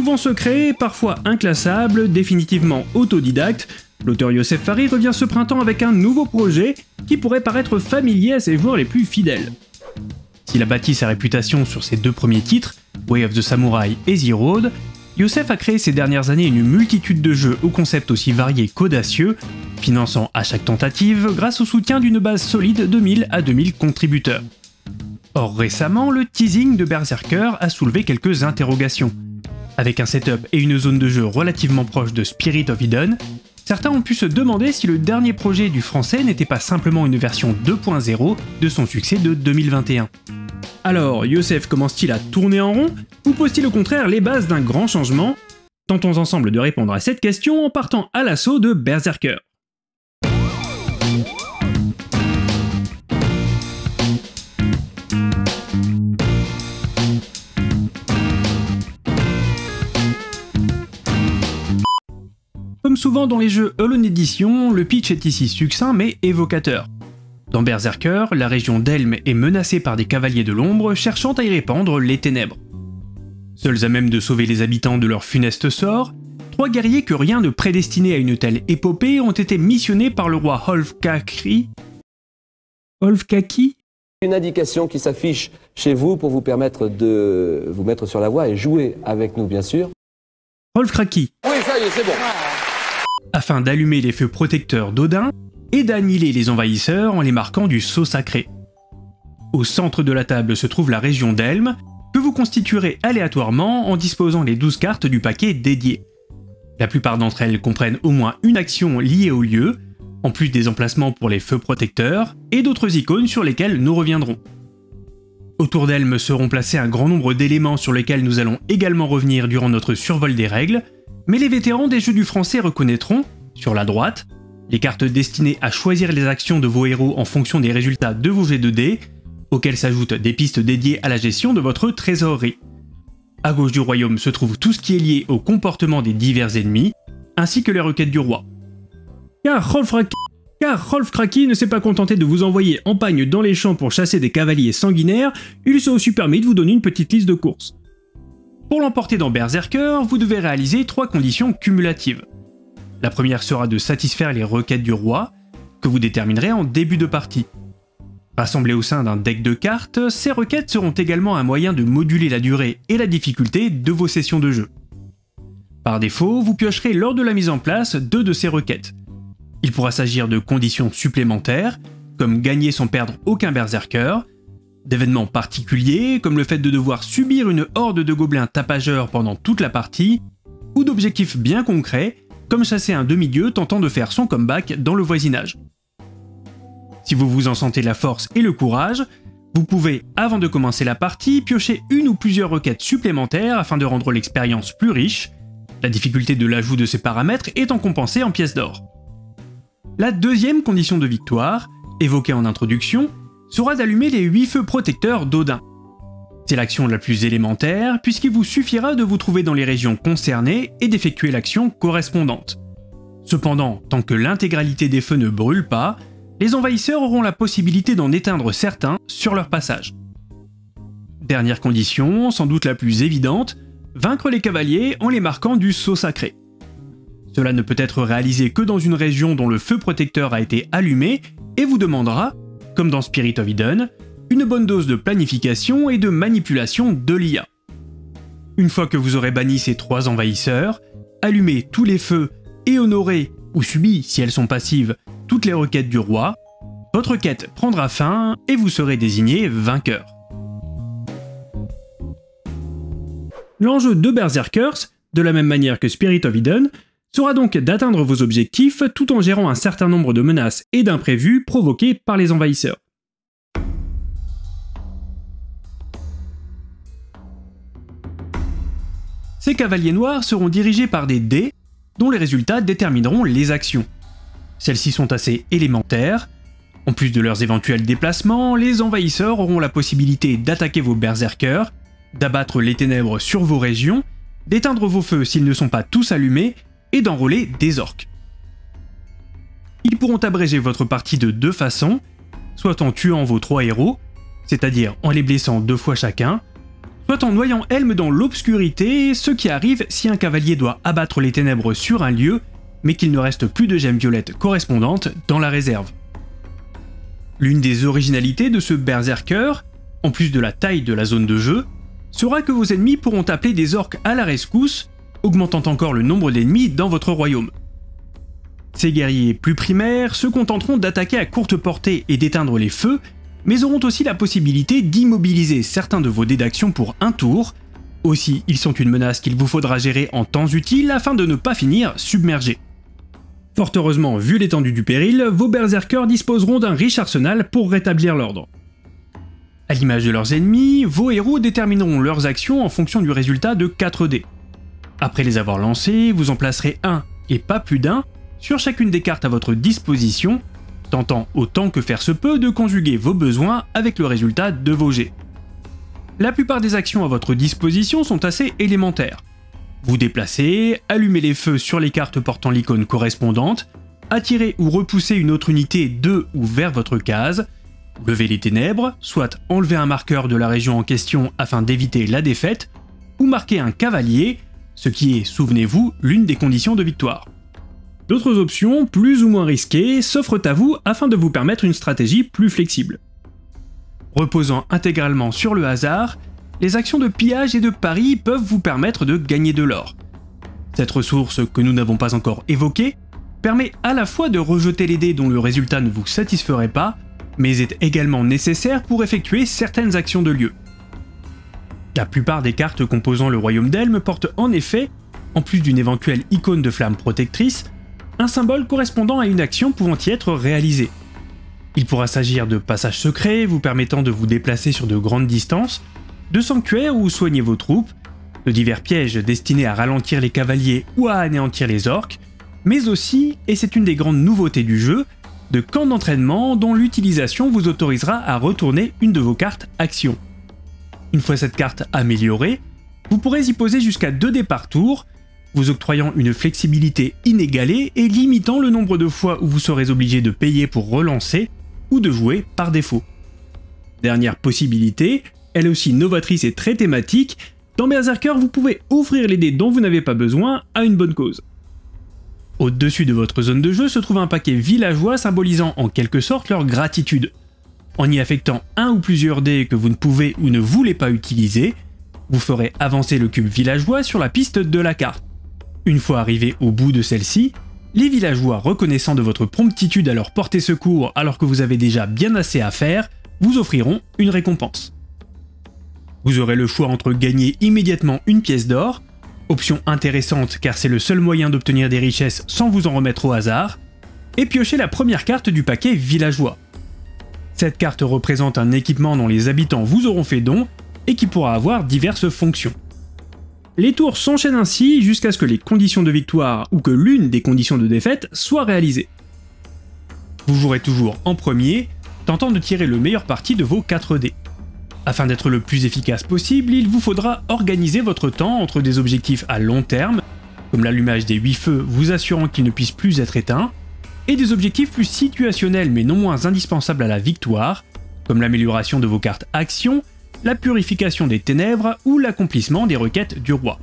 Souvent secret, parfois inclassable, définitivement autodidacte, l'auteur Youssef Fary revient ce printemps avec un nouveau projet qui pourrait paraître familier à ses joueurs les plus fidèles. S'il a bâti sa réputation sur ses deux premiers titres, Way of the Samurai et The Road, Youssef a créé ces dernières années une multitude de jeux aux concepts aussi variés qu'audacieux, finançant à chaque tentative grâce au soutien d'une base solide de 1000 à 2000 contributeurs. Or récemment, le teasing de Berserker a soulevé quelques interrogations. Avec un setup et une zone de jeu relativement proche de Spirit of Eden, certains ont pu se demander si le dernier projet du français n'était pas simplement une version 2.0 de son succès de 2021. Alors, Youssef commence-t-il à tourner en rond, ou pose-t-il au contraire les bases d'un grand changement? Tentons ensemble de répondre à cette question en partant à l'assaut de Berserker. Comme souvent dans les jeux Alone Edition, le pitch est ici succinct mais évocateur. Dans Berserker, la région d'Helm est menacée par des cavaliers de l'ombre cherchant à y répandre les ténèbres. Seuls à même de sauver les habitants de leur funeste sort, trois guerriers que rien ne prédestinait à une telle épopée ont été missionnés par le roi Hlfkaki. Une indication qui s'affiche chez vous pour vous permettre de vous mettre sur la voie et jouer avec nous bien sûr. Hlfkaki. Oui, ça y est, c'est bon. Afin d'allumer les feux protecteurs d'Odin et d'annihiler les envahisseurs en les marquant du sceau sacré. Au centre de la table se trouve la région d'Helm, que vous constituerez aléatoirement en disposant les 12 cartes du paquet dédié. La plupart d'entre elles comprennent au moins une action liée au lieu, en plus des emplacements pour les feux protecteurs et d'autres icônes sur lesquelles nous reviendrons. Autour d'Helm seront placés un grand nombre d'éléments sur lesquels nous allons également revenir durant notre survol des règles, mais les vétérans des jeux du français reconnaîtront, sur la droite, les cartes destinées à choisir les actions de vos héros en fonction des résultats de vos jets de dés, auxquels s'ajoutent des pistes dédiées à la gestion de votre trésorerie. À gauche du royaume se trouve tout ce qui est lié au comportement des divers ennemis, ainsi que les requêtes du roi. Car Hlfkaki ne s'est pas contenté de vous envoyer en pagne dans les champs pour chasser des cavaliers sanguinaires, il s'est aussi permis de vous donner une petite liste de courses. Pour l'emporter dans Berserker, vous devez réaliser 3 conditions cumulatives. La première sera de satisfaire les requêtes du roi, que vous déterminerez en début de partie. Rassemblées au sein d'un deck de cartes, ces requêtes seront également un moyen de moduler la durée et la difficulté de vos sessions de jeu. Par défaut, vous piocherez lors de la mise en place 2 de ces requêtes. Il pourra s'agir de conditions supplémentaires, comme gagner sans perdre aucun berserker, d'événements particuliers, comme le fait de devoir subir une horde de gobelins tapageurs pendant toute la partie, ou d'objectifs bien concrets, comme chasser un demi-dieu tentant de faire son comeback dans le voisinage. Si vous vous en sentez la force et le courage, vous pouvez, avant de commencer la partie, piocher une ou plusieurs requêtes supplémentaires afin de rendre l'expérience plus riche, la difficulté de l'ajout de ces paramètres étant compensée en pièces d'or. La deuxième condition de victoire, évoquée en introduction, sera d'allumer les 8 feux protecteurs d'Odin. C'est l'action la plus élémentaire, puisqu'il vous suffira de vous trouver dans les régions concernées et d'effectuer l'action correspondante. Cependant, tant que l'intégralité des feux ne brûle pas, les envahisseurs auront la possibilité d'en éteindre certains sur leur passage. Dernière condition, sans doute la plus évidente, vaincre les cavaliers en les marquant du sceau sacré. Cela ne peut être réalisé que dans une région dont le feu protecteur a été allumé et vous demandera, comme dans Spirit of Eden, une bonne dose de planification et de manipulation de l'IA. Une fois que vous aurez banni ces 3 envahisseurs, allumez tous les feux et honorez, ou subi si elles sont passives, toutes les requêtes du roi, votre quête prendra fin et vous serez désigné vainqueur. L'enjeu de Berserkers, de la même manière que Spirit of Eden, sera donc d'atteindre vos objectifs tout en gérant un certain nombre de menaces et d'imprévus provoqués par les envahisseurs. Ces cavaliers noirs seront dirigés par des dés dont les résultats détermineront les actions. Celles-ci sont assez élémentaires. En plus de leurs éventuels déplacements, les envahisseurs auront la possibilité d'attaquer vos berserkers, d'abattre les ténèbres sur vos régions, d'éteindre vos feux s'ils ne sont pas tous allumés, et d'enrôler des orques. Ils pourront abréger votre partie de 2 façons, soit en tuant vos 3 héros, c'est-à-dire en les blessant 2 fois chacun, soit en noyant Helm dans l'obscurité, ce qui arrive si un cavalier doit abattre les ténèbres sur un lieu, mais qu'il ne reste plus de gemmes violettes correspondantes dans la réserve. L'une des originalités de ce berserker, en plus de la taille de la zone de jeu, sera que vos ennemis pourront appeler des orques à la rescousse, augmentant encore le nombre d'ennemis dans votre royaume. Ces guerriers plus primaires se contenteront d'attaquer à courte portée et d'éteindre les feux, mais auront aussi la possibilité d'immobiliser certains de vos dés d'action pour un tour. Aussi, ils sont une menace qu'il vous faudra gérer en temps utile afin de ne pas finir submergé. Fort heureusement, vu l'étendue du péril, vos berserkers disposeront d'un riche arsenal pour rétablir l'ordre. À l'image de leurs ennemis, vos héros détermineront leurs actions en fonction du résultat de 4 dés. Après les avoir lancés, vous en placerez un, et pas plus d'un, sur chacune des cartes à votre disposition, tentant autant que faire se peut de conjuguer vos besoins avec le résultat de vos jets. La plupart des actions à votre disposition sont assez élémentaires. Vous déplacez, allumez les feux sur les cartes portant l'icône correspondante, attirez ou repoussez une autre unité de ou vers votre case, levez les ténèbres, soit enlevez un marqueur de la région en question afin d'éviter la défaite, ou marquez un cavalier, ce qui est, souvenez-vous, l'une des conditions de victoire. D'autres options, plus ou moins risquées, s'offrent à vous afin de vous permettre une stratégie plus flexible. Reposant intégralement sur le hasard, les actions de pillage et de pari peuvent vous permettre de gagner de l'or. Cette ressource, que nous n'avons pas encore évoquée, permet à la fois de rejeter les dés dont le résultat ne vous satisferait pas, mais est également nécessaire pour effectuer certaines actions de lieu. La plupart des cartes composant le royaume d'Helm portent en effet, en plus d'une éventuelle icône de flamme protectrice, un symbole correspondant à une action pouvant y être réalisée. Il pourra s'agir de passages secrets vous permettant de vous déplacer sur de grandes distances, de sanctuaires où soigner vos troupes, de divers pièges destinés à ralentir les cavaliers ou à anéantir les orques, mais aussi, et c'est une des grandes nouveautés du jeu, de camps d'entraînement dont l'utilisation vous autorisera à retourner une de vos cartes actions. Une fois cette carte améliorée, vous pourrez y poser jusqu'à 2 dés par tour, vous octroyant une flexibilité inégalée et limitant le nombre de fois où vous serez obligé de payer pour relancer ou de jouer par défaut. Dernière possibilité, elle aussi novatrice et très thématique, dans Berserker vous pouvez offrir les dés dont vous n'avez pas besoin à une bonne cause. Au-dessus de votre zone de jeu se trouve un paquet villageois symbolisant en quelque sorte leur gratitude. En y affectant un ou plusieurs dés que vous ne pouvez ou ne voulez pas utiliser, vous ferez avancer le cube villageois sur la piste de la carte. Une fois arrivé au bout de celle-ci, les villageois reconnaissant de votre promptitude à leur porter secours alors que vous avez déjà bien assez à faire, vous offriront une récompense. Vous aurez le choix entre gagner immédiatement une pièce d'or, option intéressante car c'est le seul moyen d'obtenir des richesses sans vous en remettre au hasard, et piocher la première carte du paquet villageois. Cette carte représente un équipement dont les habitants vous auront fait don et qui pourra avoir diverses fonctions. Les tours s'enchaînent ainsi jusqu'à ce que les conditions de victoire ou que l'une des conditions de défaite soit réalisée. Vous jouerez toujours en premier, tentant de tirer le meilleur parti de vos 4 dés. Afin d'être le plus efficace possible, il vous faudra organiser votre temps entre des objectifs à long terme, comme l'allumage des 8 feux vous assurant qu'ils ne puissent plus être éteints, et des objectifs plus situationnels mais non moins indispensables à la victoire, comme l'amélioration de vos cartes actions, la purification des ténèbres ou l'accomplissement des requêtes du roi.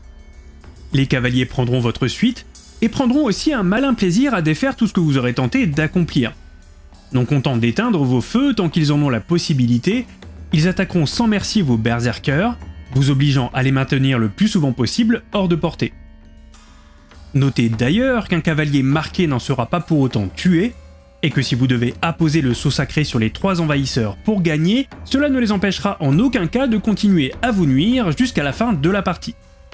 Les cavaliers prendront votre suite et prendront aussi un malin plaisir à défaire tout ce que vous aurez tenté d'accomplir. Non contents d'éteindre vos feux tant qu'ils en ont la possibilité, ils attaqueront sans merci vos berserkers, vous obligeant à les maintenir le plus souvent possible hors de portée. Notez d'ailleurs qu'un cavalier marqué n'en sera pas pour autant tué, et que si vous devez apposer le sceau sacré sur les 3 envahisseurs pour gagner, cela ne les empêchera en aucun cas de continuer à vous nuire jusqu'à la fin de la partie.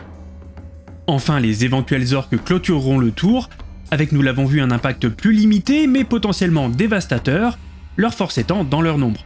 Enfin, les éventuels orques clôtureront le tour, avec nous l'avons vu un impact plus limité mais potentiellement dévastateur, leur force étant dans leur nombre.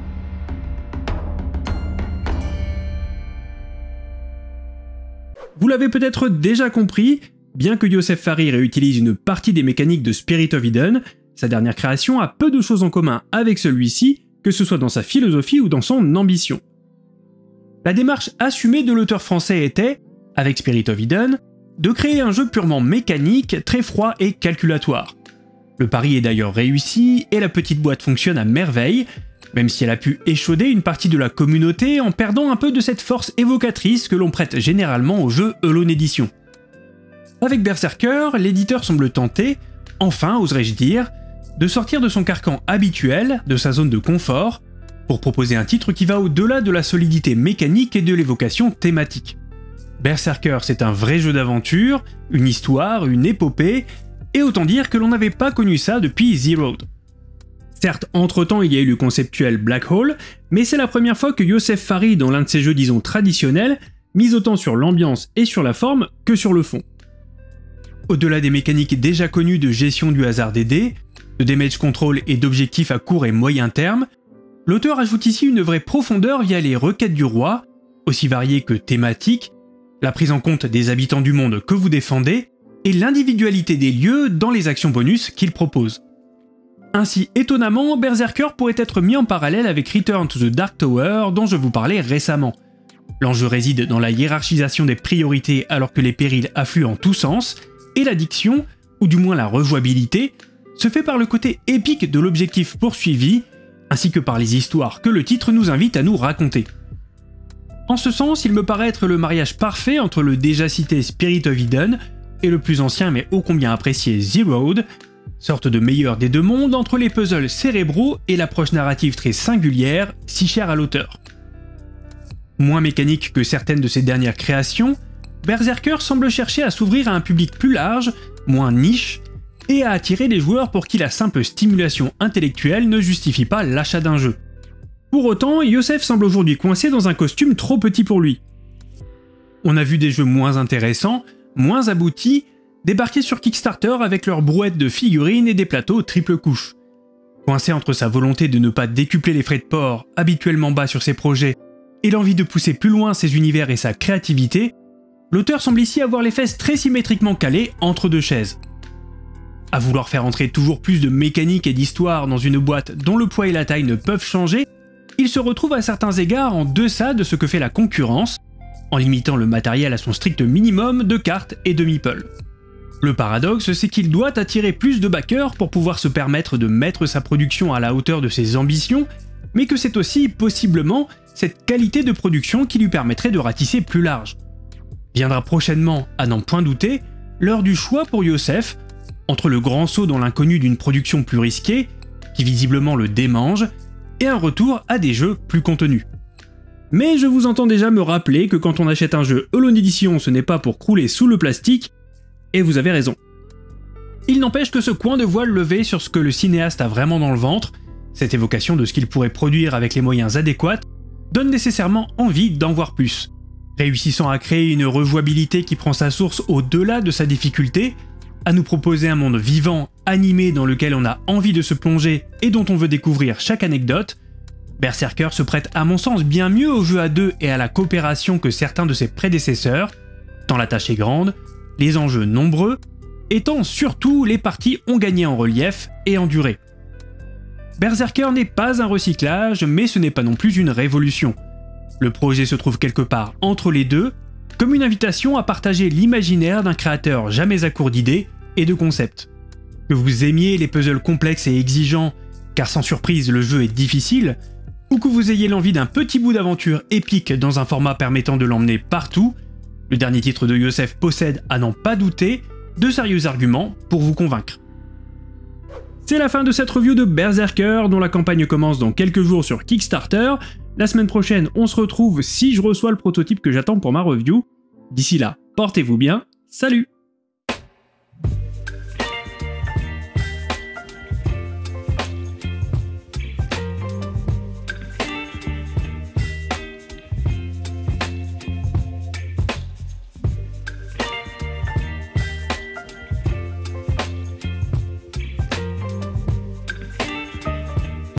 Vous l'avez peut-être déjà compris, bien que Yosef Faris réutilise une partie des mécaniques de Spirit of Eden, sa dernière création a peu de choses en commun avec celui-ci, que ce soit dans sa philosophie ou dans son ambition. La démarche assumée de l'auteur français était, avec Spirit of Eden, de créer un jeu purement mécanique, très froid et calculatoire. Le pari est d'ailleurs réussi et la petite boîte fonctionne à merveille, même si elle a pu échauder une partie de la communauté en perdant un peu de cette force évocatrice que l'on prête généralement aux jeux Alone Edition. Avec Berserker, l'éditeur semble tenter, enfin oserais-je dire, de sortir de son carcan habituel, de sa zone de confort, pour proposer un titre qui va au-delà de la solidité mécanique et de l'évocation thématique. Berserker, c'est un vrai jeu d'aventure, une histoire, une épopée, et autant dire que l'on n'avait pas connu ça depuis Zeroed. Certes, entre-temps il y a eu le conceptuel Black Hole, mais c'est la première fois que Youssef Farid, dans l'un de ses jeux disons traditionnels, mise autant sur l'ambiance et sur la forme que sur le fond. Au-delà des mécaniques déjà connues de gestion du hasard des dés, de damage control et d'objectifs à court et moyen terme, l'auteur ajoute ici une vraie profondeur via les requêtes du roi, aussi variées que thématiques, la prise en compte des habitants du monde que vous défendez, et l'individualité des lieux dans les actions bonus qu'il propose. Ainsi, étonnamment, Berserker pourrait être mis en parallèle avec Return to the Dark Tower dont je vous parlais récemment. L'enjeu réside dans la hiérarchisation des priorités alors que les périls affluent en tous sens, et l'addiction, ou du moins la rejouabilité, se fait par le côté épique de l'objectif poursuivi, ainsi que par les histoires que le titre nous invite à nous raconter. En ce sens, il me paraît être le mariage parfait entre le déjà cité Spirit of Eden et le plus ancien mais ô combien apprécié Zeroed, sorte de meilleur des deux mondes entre les puzzles cérébraux et l'approche narrative très singulière, si chère à l'auteur. Moins mécanique que certaines de ses dernières créations, Berserker semble chercher à s'ouvrir à un public plus large, moins niche, et à attirer les joueurs pour qui la simple stimulation intellectuelle ne justifie pas l'achat d'un jeu. Pour autant, Youssef semble aujourd'hui coincé dans un costume trop petit pour lui. On a vu des jeux moins intéressants, moins aboutis, débarquer sur Kickstarter avec leurs brouettes de figurines et des plateaux triple couche. Coincé entre sa volonté de ne pas décupler les frais de port, habituellement bas sur ses projets, et l'envie de pousser plus loin ses univers et sa créativité, l'auteur semble ici avoir les fesses très symétriquement calées entre deux chaises. À vouloir faire entrer toujours plus de mécanique et d'histoire dans une boîte dont le poids et la taille ne peuvent changer, il se retrouve à certains égards en deçà de ce que fait la concurrence, en limitant le matériel à son strict minimum de cartes et de meeples. Le paradoxe, c'est qu'il doit attirer plus de backers pour pouvoir se permettre de mettre sa production à la hauteur de ses ambitions, mais que c'est aussi, possiblement, cette qualité de production qui lui permettrait de ratisser plus large. Viendra prochainement, à n'en point douter, l'heure du choix pour Youssef, entre le grand saut dans l'inconnu d'une production plus risquée, qui visiblement le démange, et un retour à des jeux plus contenus. Mais je vous entends déjà me rappeler que quand on achète un jeu Alone Edition, ce n'est pas pour crouler sous le plastique, et vous avez raison. Il n'empêche que ce coin de voile levé sur ce que le cinéaste a vraiment dans le ventre, cette évocation de ce qu'il pourrait produire avec les moyens adéquats, donne nécessairement envie d'en voir plus. Réussissant à créer une rejouabilité qui prend sa source au-delà de sa difficulté, à nous proposer un monde vivant, animé dans lequel on a envie de se plonger et dont on veut découvrir chaque anecdote, Berserker se prête à mon sens bien mieux au jeu à deux et à la coopération que certains de ses prédécesseurs, tant la tâche est grande, les enjeux nombreux, et tant surtout les parties ont gagné en relief et en durée. Berserker n'est pas un recyclage, mais ce n'est pas non plus une révolution. Le projet se trouve quelque part entre les deux, comme une invitation à partager l'imaginaire d'un créateur jamais à court d'idées et de concepts. Que vous aimiez les puzzles complexes et exigeants, car sans surprise le jeu est difficile, ou que vous ayez l'envie d'un petit bout d'aventure épique dans un format permettant de l'emmener partout, le dernier titre de Youssef possède, à n'en pas douter, de sérieux arguments pour vous convaincre. C'est la fin de cette review de Berserker, dont la campagne commence dans quelques jours sur Kickstarter. La semaine prochaine, on se retrouve si je reçois le prototype que j'attends pour ma review. D'ici là, portez-vous bien, salut!